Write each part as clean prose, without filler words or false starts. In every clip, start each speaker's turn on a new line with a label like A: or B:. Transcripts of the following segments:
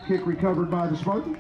A: Kick recovered by the Spartans.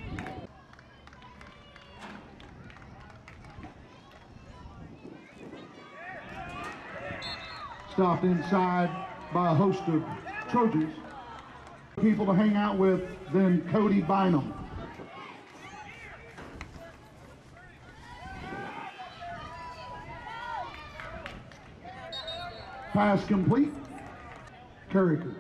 A: Stopped inside by a host of Trojans. People to hang out with, then Cody Bynum. Pass complete. Carricker.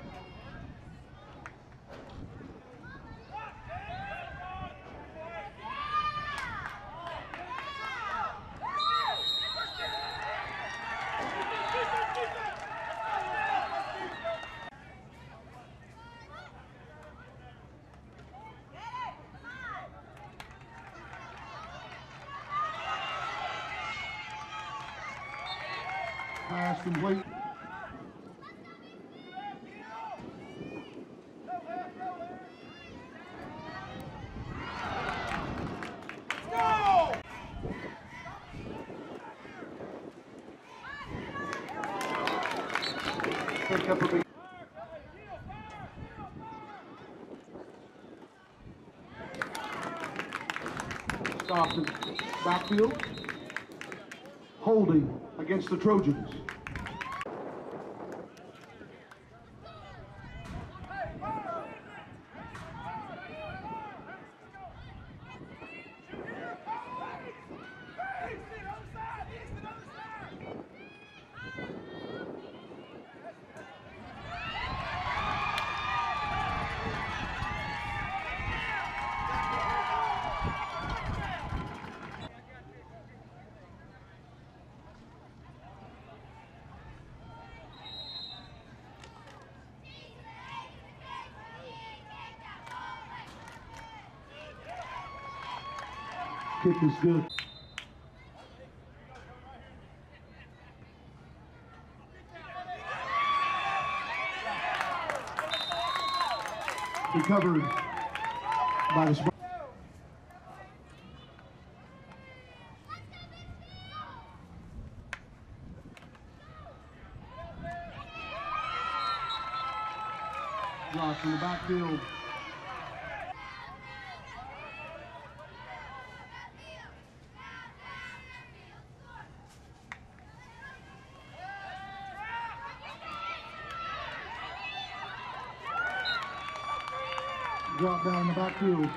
A: Pass complete. Pick up a big. Stopped in backfield. Holding against the Trojans. Kick is good. Recovered by the Spartans. Dropped in the backfield. Drop down the backfield.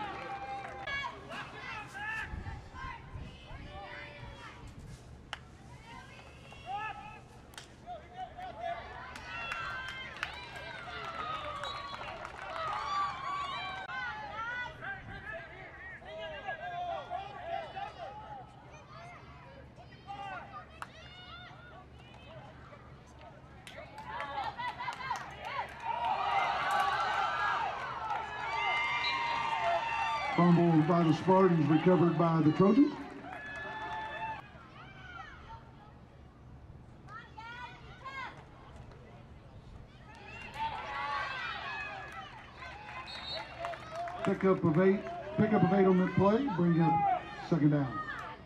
A: Fumble by the Spartans, recovered by the Trojans. Pickup of eight on that play, bring up second down.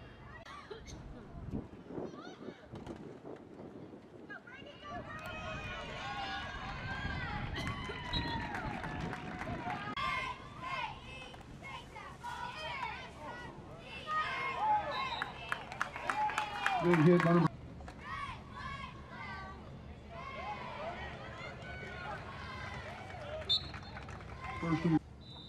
A: Big hit by number. First and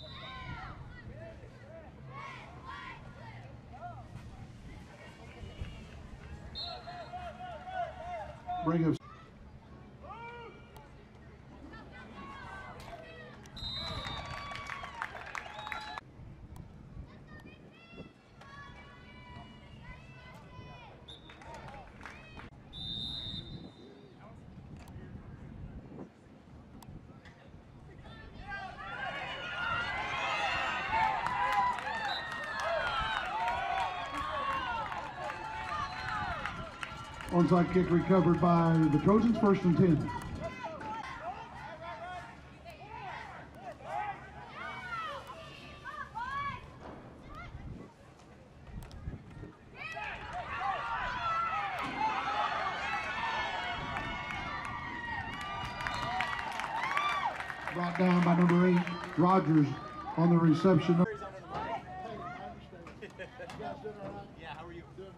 A: bring up. Onside kick recovered by the Trojans, first and 10. Brought down by number 8, Rogers, on the reception.
B: Yeah, how are you? Doing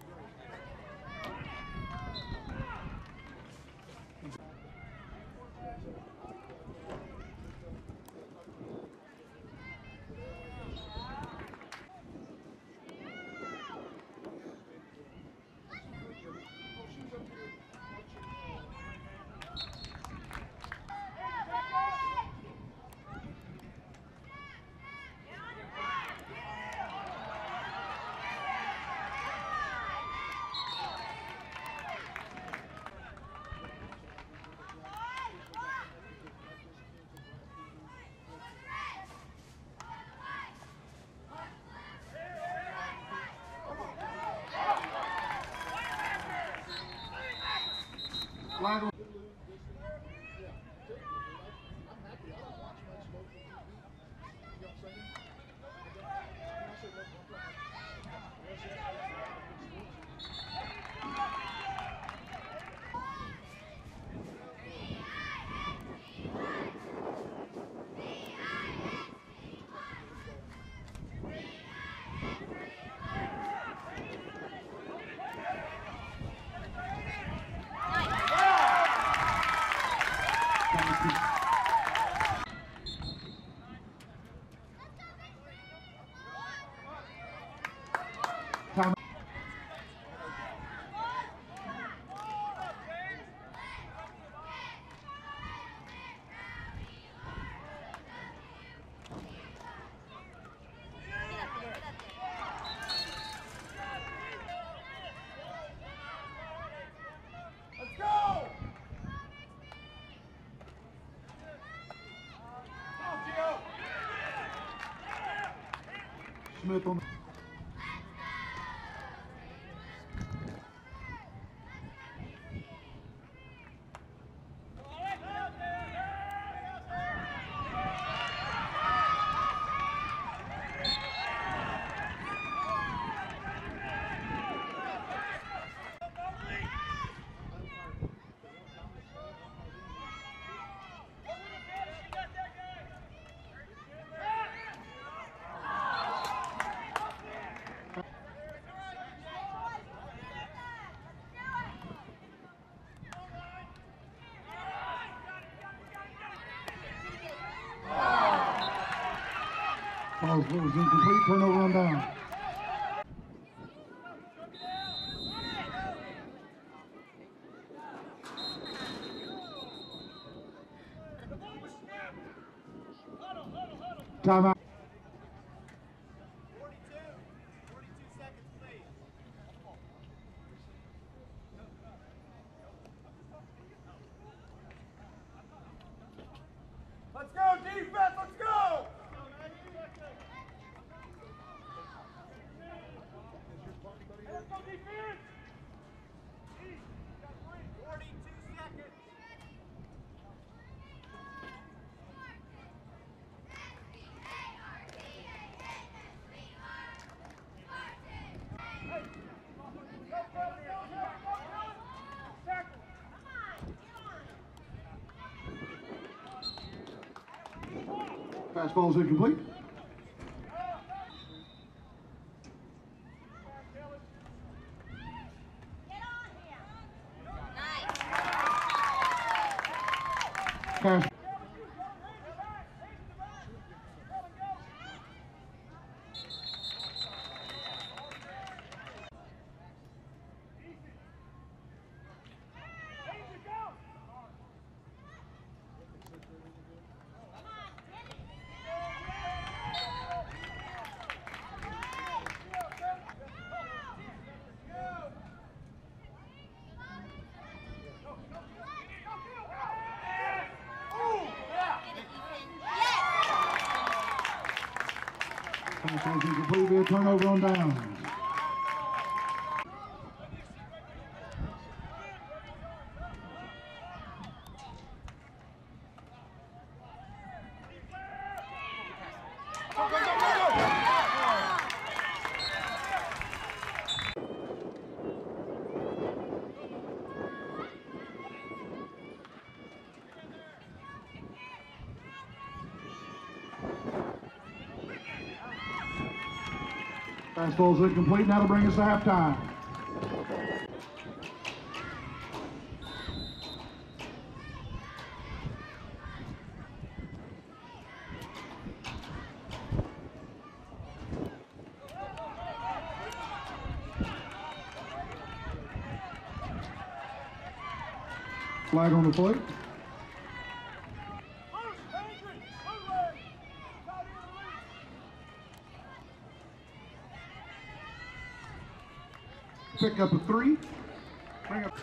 A: Flag. Time.
B: Let's go!
A: Smith on. Ball was incomplete. Turnover on down. Timeout.
B: 42 seconds, please. Let's go, defense, let's go! Let's go, defense! 42 seconds.
A: Fastball is incomplete. Cash. Fastball is incomplete via turnover on downs. Fastball's incomplete, and that'll bring us to halftime. Flag on the plate. Pick up a 3. Bring up.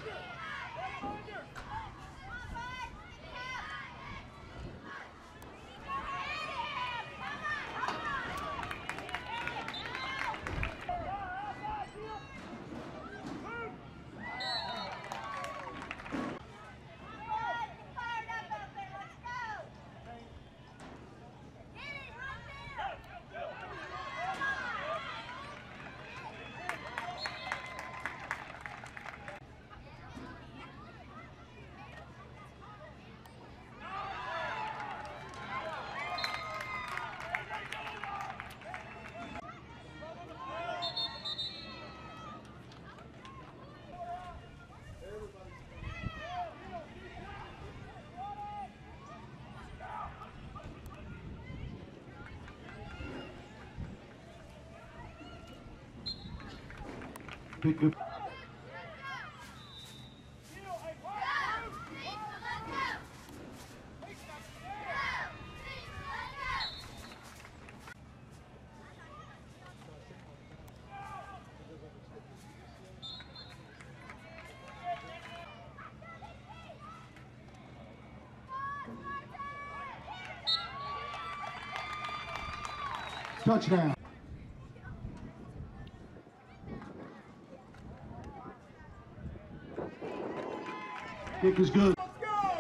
A: Pick up. Touchdown. Kick is good.
B: Let's go!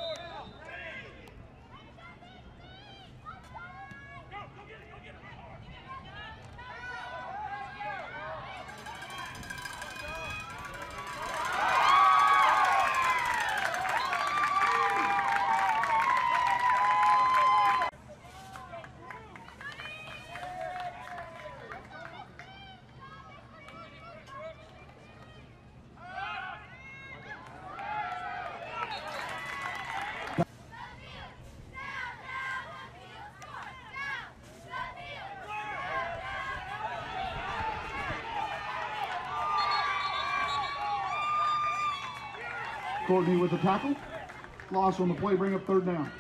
A: Courtney with the tackle. Loss on the play, bring up 3rd down.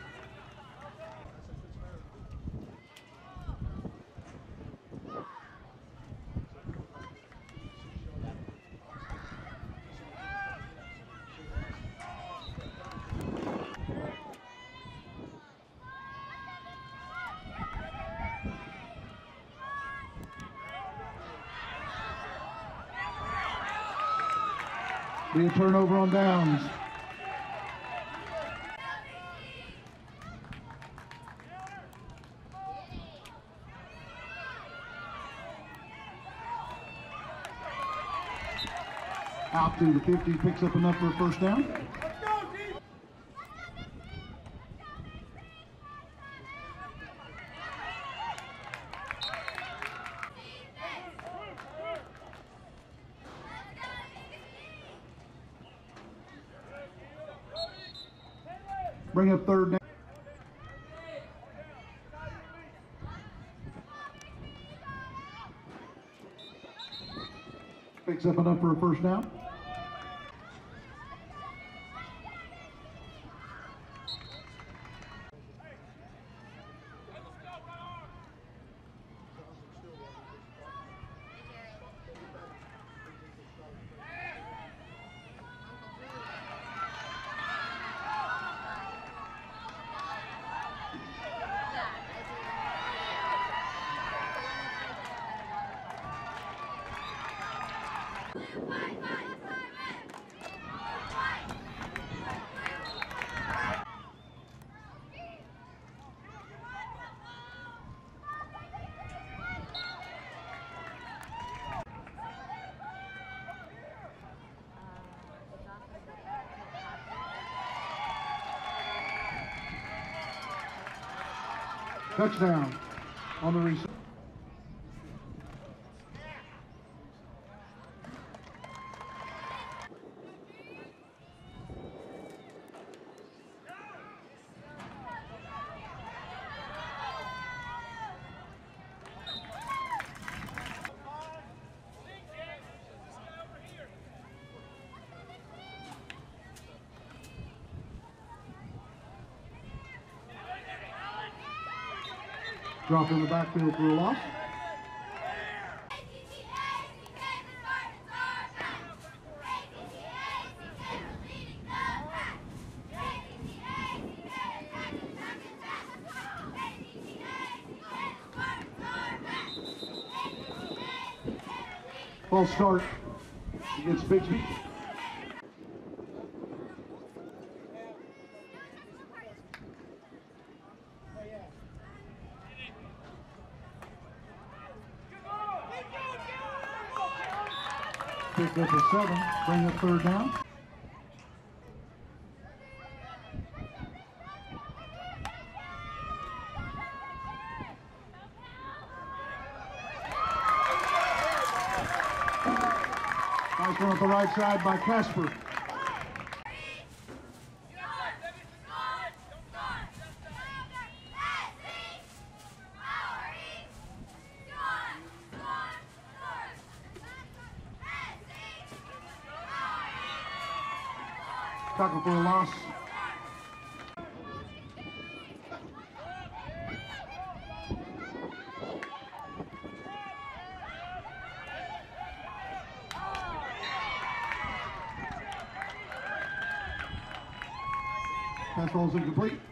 A: Be a turnover on downs. Out to the 50, picks up enough for a 1st down.
B: Let's go, D!
A: Bring up 3rd down. Picks up enough for a 1st down. Touchdown on the receiver. Drop in the backfield for a loss. False start against Bixby. Picked up a 7, bring up 3rd down. Nice run up the right side by Casper. Tackle for a loss. Pass ball is incomplete.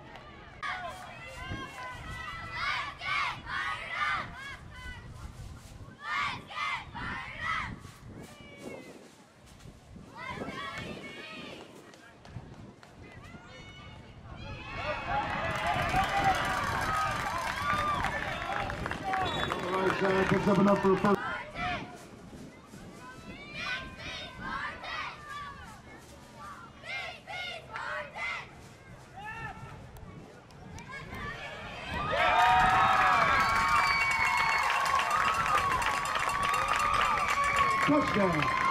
A: Picks up enough for a first. Touchdown.